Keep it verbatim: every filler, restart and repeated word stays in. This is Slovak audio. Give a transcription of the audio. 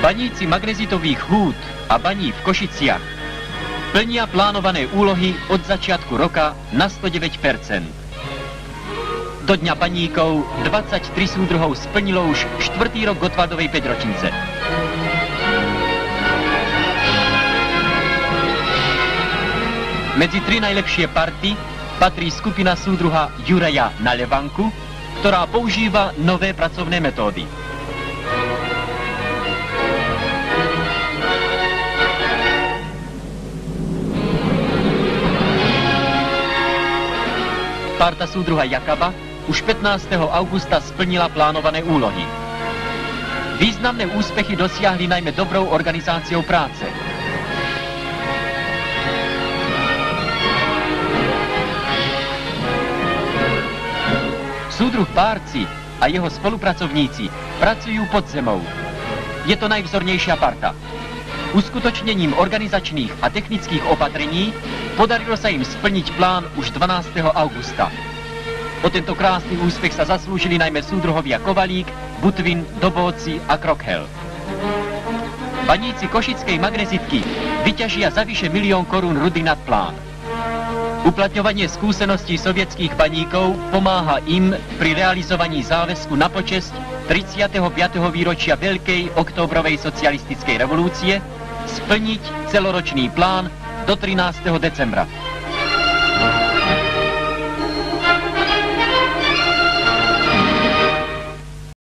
Baníci magnezitových húd a baní v Košiciach plnia plánované úlohy od začiatku roka na sto deväť percent. Do Dňa baníkov dvadsaťtri súdruhov splnilo už štvrtý rok Gotwaldovej päťročnice. Medzi tri najlepšie party patrí skupina súdruha Juraja Nalevanku, ktorá používa nové pracovné metódy. Parta súdruha Jakaba už pätnásteho augusta splnila plánované úlohy. Významné úspechy dosiahli najmä dobrou organizáciou práce. Súdruh Párci a jeho spolupracovníci pracujú pod zemou. Je to najvzornejšia parta. Uskutočnením organizačných a technických opatrení podarilo sa im splniť plán už dvanásteho augusta. O tento krásny úspech sa zaslúžili najmä súdruhovia Kovalík, Butvin, Dobóci a Krokhel. Baníci košickej magnezitky vyťažia za vyše milión korún rudy nad plán. Uplatňovanie skúseností sovietských baníkov pomáha im pri realizovaní záväzku na počesť tridsiateho piateho výročia Veľkej októbrovej socialistickej revolúcie splniť celoročný plán do trinásteho decembra.